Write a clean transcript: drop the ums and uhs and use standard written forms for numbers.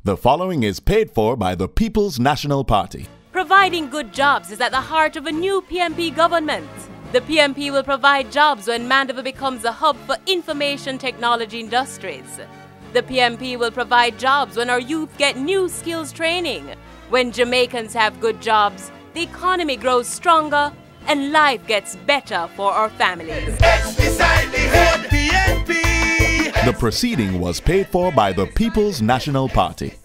The following is paid for by the People's National Party. Providing good jobs is at the heart of a new PNP government. The PNP will provide jobs when Mandeville becomes a hub for information technology industries. The PNP will provide jobs when our youth get new skills training. When Jamaicans have good jobs, the economy grows stronger and life gets better for our families. The proceeding was paid for by the People's National Party.